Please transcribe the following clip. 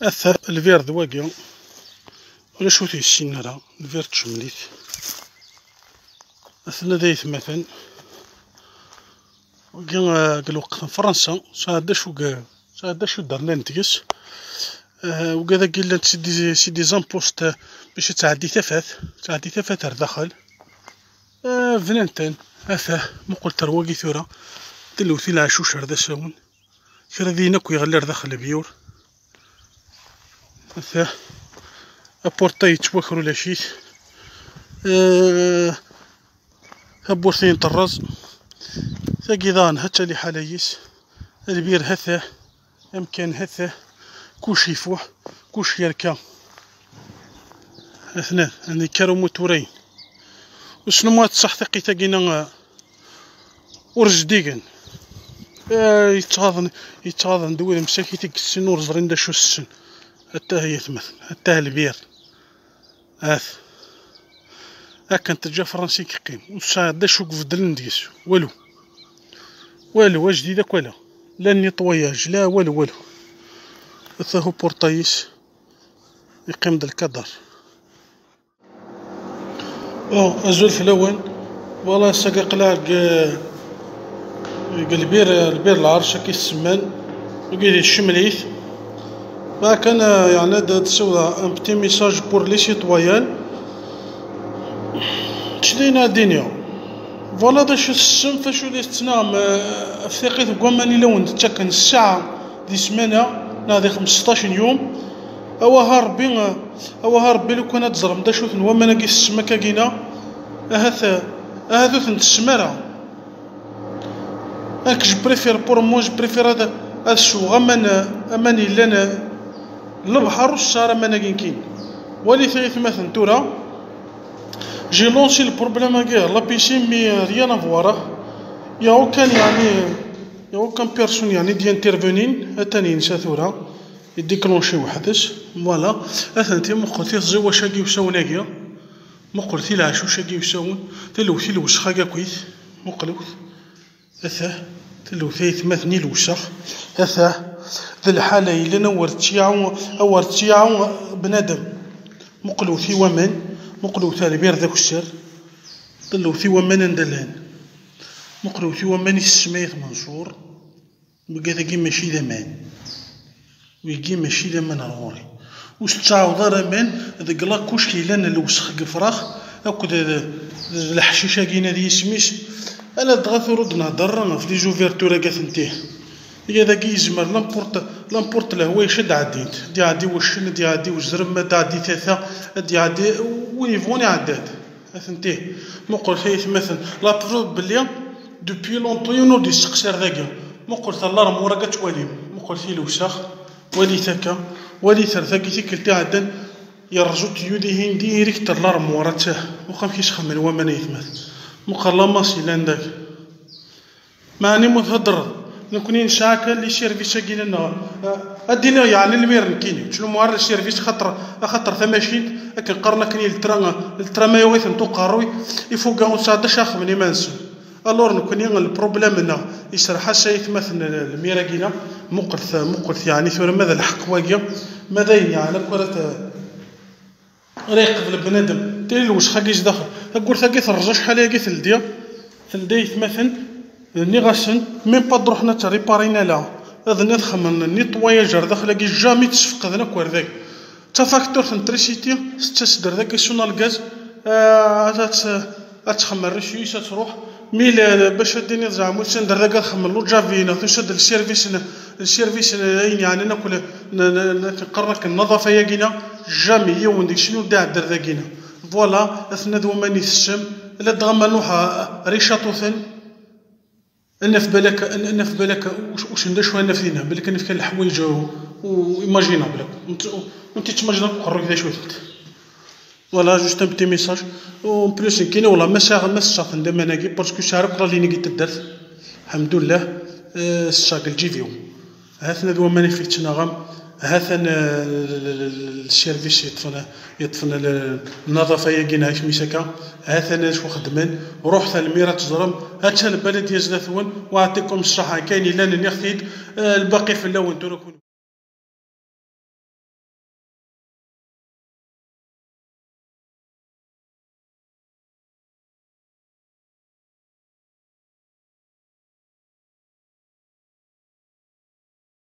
أثر الفير ذواقيا ولا شو تيسين راه الفير تشمليت أثنا ذايث مثلا قال وقت فرنسا ساعد شو درنا نتقس وكذا قيل سي دي زامبوست باش تعدي ثفاث داخل فنانتان هذا مقول ترواقي ثورة دلوثي العشوش هذا ساون كرا ذينا كوي غلير داخل البيور هذا أبورتاي تواخرو لاشيت هبورثين طراز ثقيضان حتى لي حلايس البير هثا أمكان هثا كوش يفوح كوش يركا اثنان يعني كارو موتورين وشنو ما تصحتقي تاقينا ورج ديقن يتغاضن دوير مساكي تيك السن ورز رندا شو السن حتى هي ثمث حتى البير هاكا نتجا فرنسي كيقيم وساعد شو قفدل نديس والو جديدك ولا لا نيطواياج لا والو هذا هو بورطايس يقيم دا الكدر أزول في الأول والله ساقا قلاق البير العرش كي السمان وقيل الشمليث ما كان يعني تسوى ان بتي ميساج بور لي سيتويان تشدينا الدنيا فوالا دا شو السم فاشو لي تنام ثقيت كواماني لون تتكن الساعة دي سمانة نادي 15 يوم أوها ربي لو كان تزرم دا شو ثنوا ما ناقيس السما كاكينا هذا ثنت السمارة هاك جو بريفير بور مو جو بريفير هذا شو أماني لنا البحر والشارع ما ناقين كين ولي ثلاث مثلا تورا جي لونسي البروبليم هكا لا بيسين مي ريان افواره يا اوكان بيرسون يعني دي انترفونين اتاني نسا ثورا يديكلونشي وحدث فوالا اثنتي مقلتي تزوا شاكي وساوناكيا مقلتي العشو شاكي وساون تلوثي الوسخه كاكويت مقلوث تلوثي ثمثني الوسخ ذا الحالة إلا نورتيعو بنادم مقلوثي ومن مقلوث البير ذاك الشر ضلوثي ومن ندلان مقلوثي ومن السميث منصور بقى ذاكي ماشي ذمان ويجي ماشي ذمان الغوري وستعاوض رمان ذاك لا كوش كيلان الوسخ قفراخ هاكو الحشيشه كينا دي سميس انا دغا رد نهضر في لي جوفيرتور كاثنتيه هي ذاك يزمر لامبورت الهوا يشد عديت دي عادي وشن دي عادي وزرم دا عادي ثلاثة دي عادي ويفوني عداد اثنتيه مقول ثلاث مثلا لا بروف بلي دوبي لونطو ينوض يسقسر ذاك مقول الله راه مورا كتوالي مقول في الوسخ ولي ثكا ولي ثرثاكي تيكلتي عدن يرجو تيودي هندي ريكت الله راه مورا تاه وخا كيسخم من ومن يثمث مقال لا ماسي لانداك ماني متهضر نكونين شاكل لي سيرفيس كاين لنا ادينا يعني المير نكيني شنو موار السيرفيس خاطر ثماشين لكن قرنا كاين الترا ما يوغيث نتو قاروي يفوق كاع ساعه شاخ مني مانسو الور نكونين البروبليم هنا يسرح سايث مثلا الميرا كاينه مقرث يعني ثور ماذا الحق واقيا ماذا يعني كره ريق بالبنادم تيل الوسخه كيش داخل تقول ثقي ترجع شحال هي ثلديت مثلا ني غاسن ميم با تروحنا تريبارينا لا هذا نخمم نيطواياج داخل كي جامي تسفق هذاك ورداك تا فاكتور تنتريسيتي ستسدر ذاك يسونا الغاز تخمر رشي تروح ميل باش ديني زعما تندر ذاك نخمم لو جافينا تشد السيرفيس يعني ناكل نقرك النظافه يا كينا جامي يوم ديك شنو داع در ذاكينا فوالا اثنا ذو ماني السم لا دغما نوحا ريشاطوثن انا في بالك واش ندير شويه نفسينا بالك انا كاين الحوايج وايماجينا بالك وانت تماجينا قرك ذا شويه فوالا جوست ان بتي ميساج و بلوس كاين والله ما ساغ ندم انا كي باسكو شارك راه لي نقيت الدرس الحمد لله الساق الجيفيو هاثنا ذو ماني فيتنا غام هاثنا السيرفيس يطفنا النظافه يا كينا ميساكا هاثنا شو خدمن روح الميرا تزرم هاتها البلد يزدثون واعطيكم الصحه كاين الا نخفيد الباقي في اللون تكون